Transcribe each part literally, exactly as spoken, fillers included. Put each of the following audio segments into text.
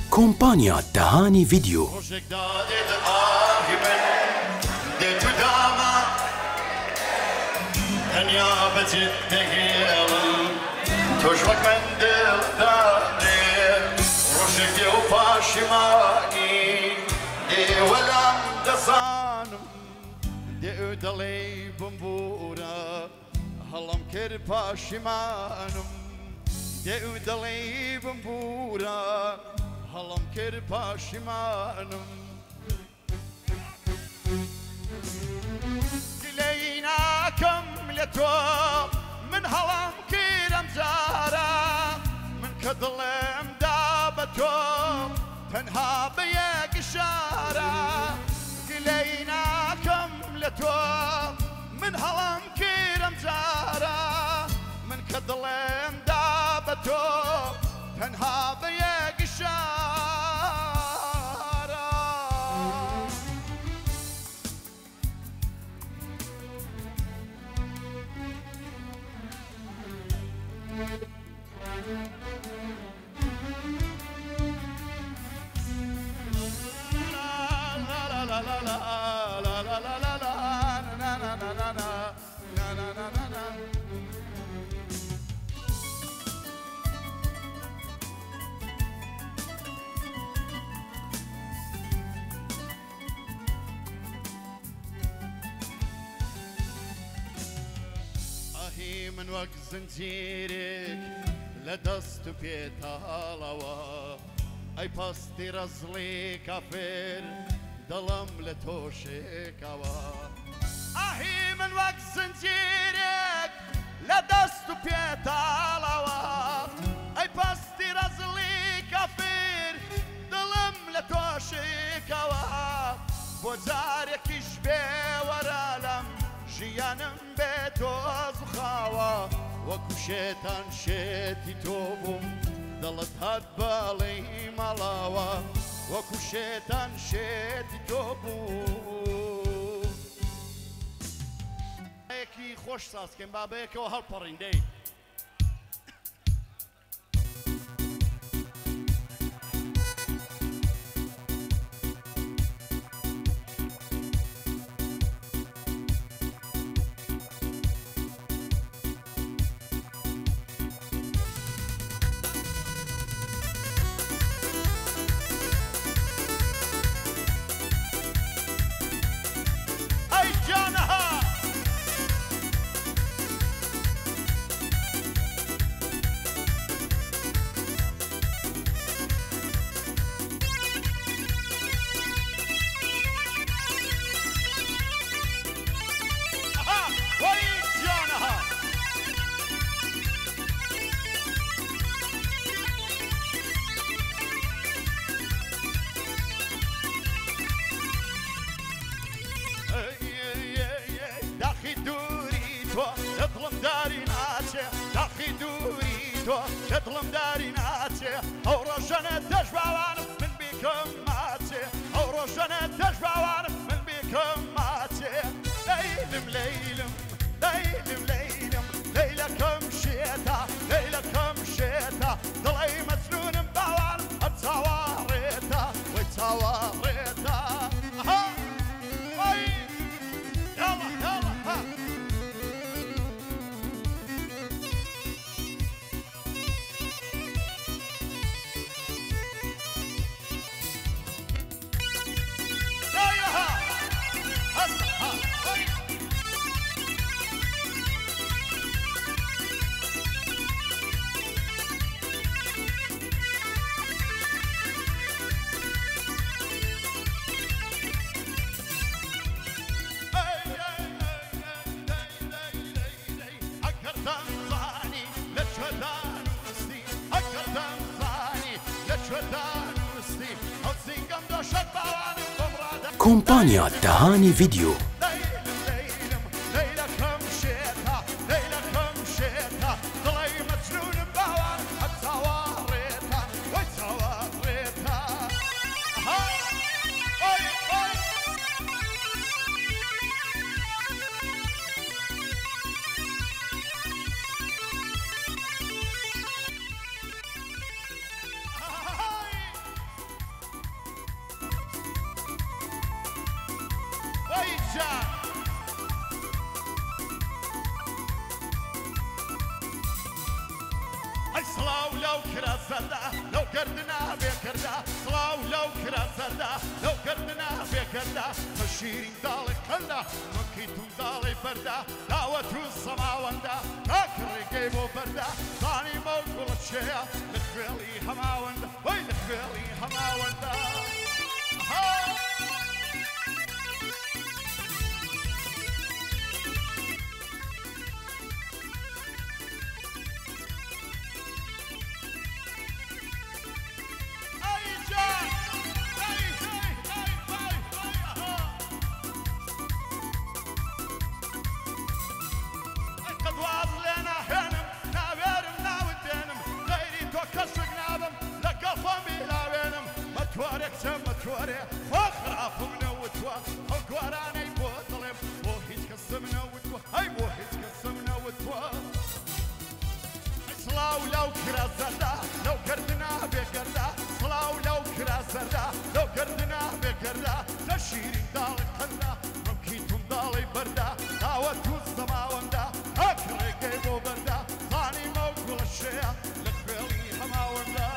كومبانيا تهاني فيديو. توجبك من دل داري روشك دي وفاشماني دي ولم دصانم دي ودلي بمبورا هلم كر فاشمانم دي ودلي بمبورا هلم كر فاشمانم دليناكم لتوب من هلم كرم زارا من كظلم دابتهم تنها بيك شارع قليناكم لتوب من هلم كرم زارا من كظلم دابتهم تنها بيك شارع من وقت زنجيرك لدست بيتالوا اي باستي رزلي كافر ظلم لتوشكوا اهي من وقت زنجيرك لدست بيتالوا اي باستي رزلي كافر ظلم لتوشكوا بوزارك يشبه ورالم جيانم بيتوز وخاوة وكو شيطان شيتي توبم ضلت هاد بالي ملاوة وكو شيطان شيتي توبم ايكي خوش ساسكن بابيكو هالبرين دي تظلم داري ناتي او روشنة تشبعوان من بيكم ماتي او روشنة تشبعوان من بيكم ماتي ليلم ليلم ليلم ليلم ليلكم شيتا ليلكم شيتا ضلي مسنون بعوان اتسواريتا واتسواريتا ها اي يلا يلا ها كومبانيا تهاني فيديو. جان ئەی سڵاو لەو کرا سەردا لەو گردنا بێکردا سڵاو لەو کرا سەردا لەو گردنا بێکردا بە شیرین داڵی قەلدا وەکی تونداڵی بەردا داوەت و سەماوەندا کاکڕێگەی بۆ بەردا زانی مەو گوڵە چێە لە خوێڵی هەماوەندا وەی لە خوێڵی هەماوەندا متوارێ خۆ خراپم نەوتوە ئەو گوارانەی بۆ دڵێم بۆ هیچ کەسم نەوتوە ئەی بۆ هیچ کەسم نەوتوە سڵاو لەو کرا زەردا لەو گردنا بێگەردا سڵاو لەو کرا زەردا لەو گردنا بێگەردا لە شیرین داڵی قەندا ڕمکی تونداڵی بەردا داوەت و سەماوەندا هەکڕێگەی بۆ بەردا زانی مەو گوڵە شێە لە خوێڵی هەماوەندا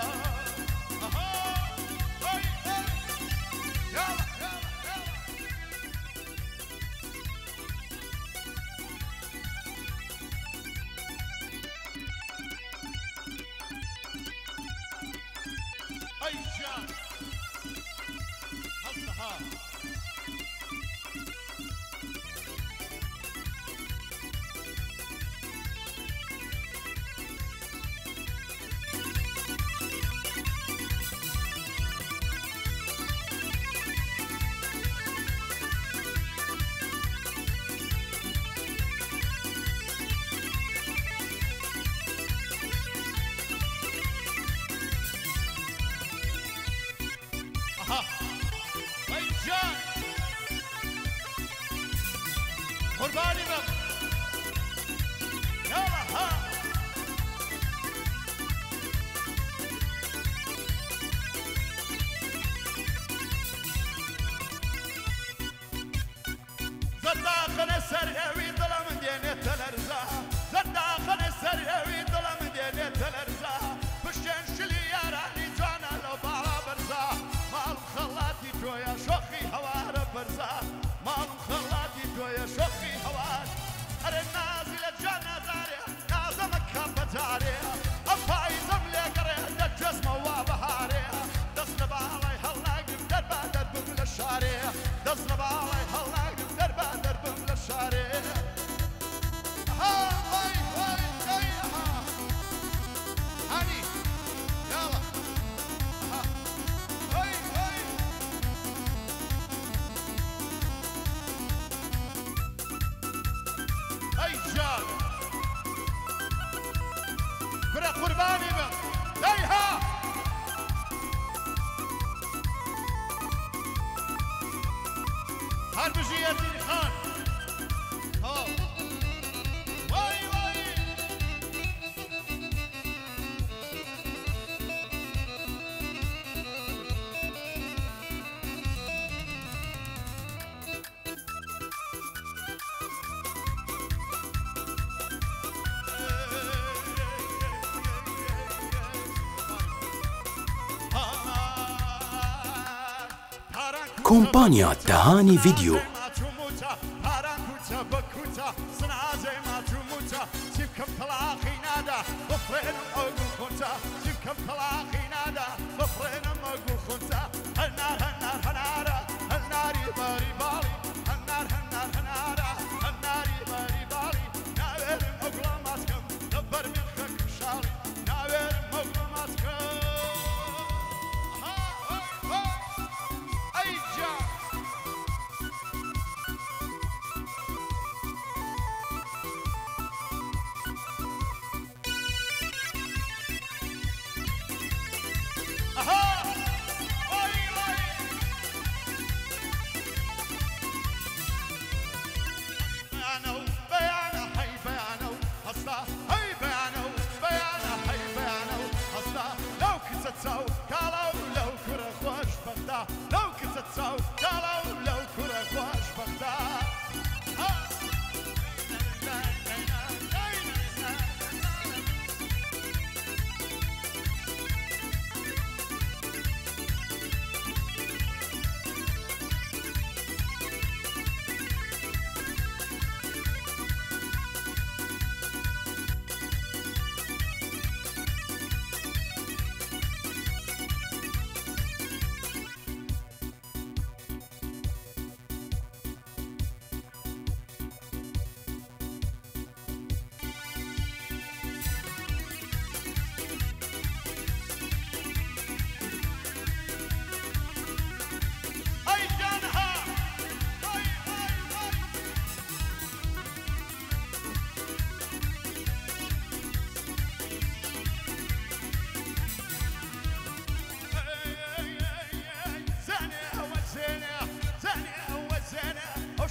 قرباني بك يلا ها زداخل السريوي ظلم دينيت الارزا زداخل السريوي ظلم دينيت الارزا بشين شلي يا راني جانا لو بالا برزا مال خلاتي جويا شوخي هوار برزا مال خلاتي جويا شوخي هوار ارى نازل الجنة زاريا نازمك كبتاريا افايزم لقريا دجسم وبهاريا دسنا بالي هلاقم دربا دربم للشاريا دسنا بالي هلاقم دربا دربم للشاريا ها هاي هاي هاي ها هاني يلا ها هاي هاي هاي جان كرة قرباني بك هاي ها هربجيتي خان ها واي واي كومبانيا تهاني فيديو لو كنت تساو قالوا لو كره خوش بغدا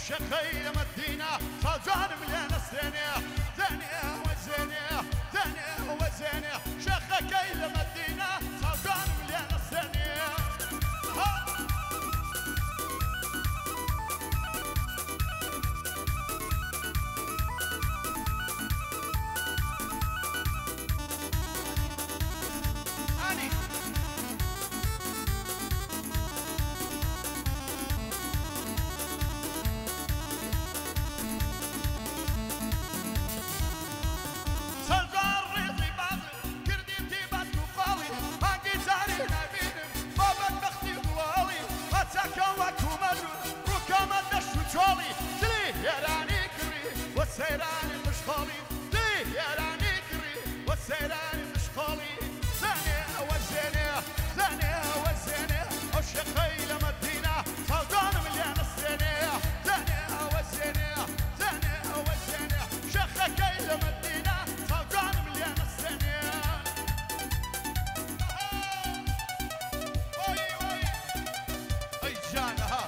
شيخي مدينة صاجان مليان السنة زنية وزنية زنية وزنية شيخي مدينة صاجان مليان السنة والسيران مشغولي ليه يا راني كري والسيران مشغولي زانية وزانية زانية وزانية وشيخي لمدينة صوتان مليان السنية زانية وزانية زانية وزانية شيخي لمدينة صوتان مليان السنية وي وي اي جانها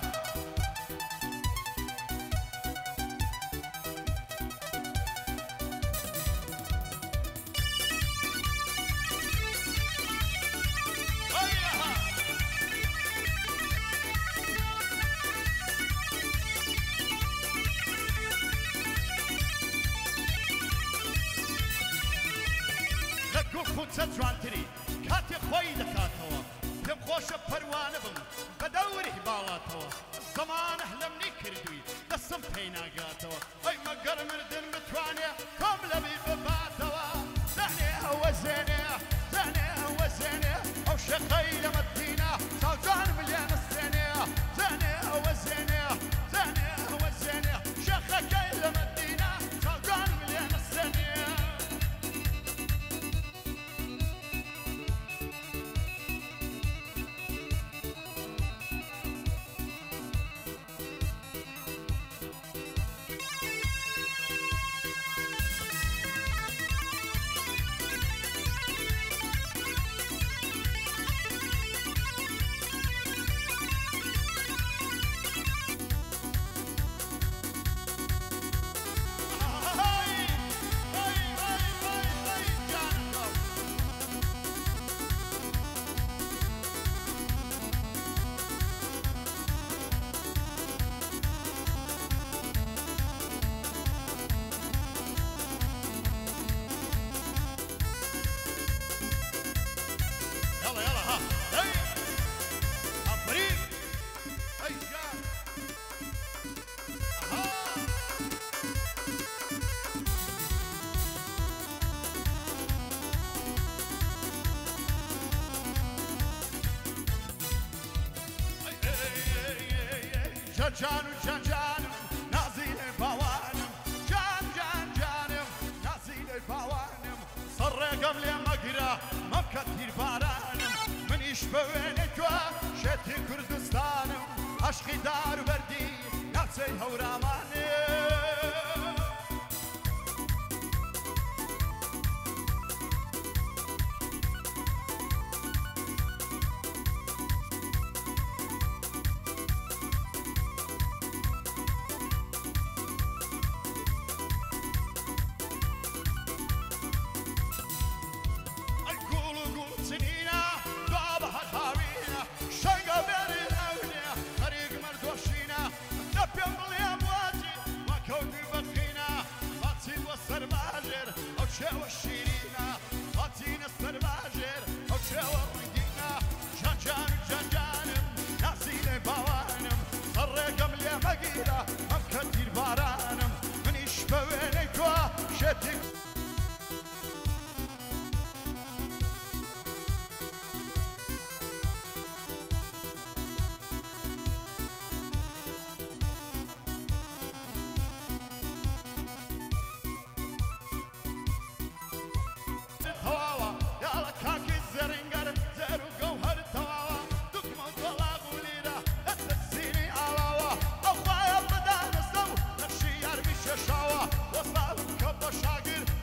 خودسە جوانتری کاتی خۆی دەکاتەوە پێم خۆشە پەروانە بم بە دەوری باڵاتەوە زەمانە هەلەمنی کردووی دەستم پێی ناگاتەوە ئەی مەگەر مردن بتوانێ کۆم لەبی بباتەوە زانێ ئەوە زێنێ زانێ ئەوە زێنێ ئەو شێخەی لە مەدینە چاوجان ملیانە سێنێ زانێ ئەوە زێنێ زانێ ئەوە زێنێ شێخەکەی لە مەدینە چاوجان ملیانە سێنێ جان جان جانم نازل باوانم جان جان جانم نازل باوانم صر قبل ما اقرا ما بكثير بارانم منيش بوينك شتي كردستانم عشقي دار بردي نفسي هوراماني شو الشيرينة غطينا السرباجر أو شو الرقينة جان جان جان جانم نازل باوانم صر قبل يا مقيرة مكتير بارانم منيش بوينك وشتك شاوا وصل كبا شاقر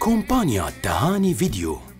كومبانيا تهاني فيديو.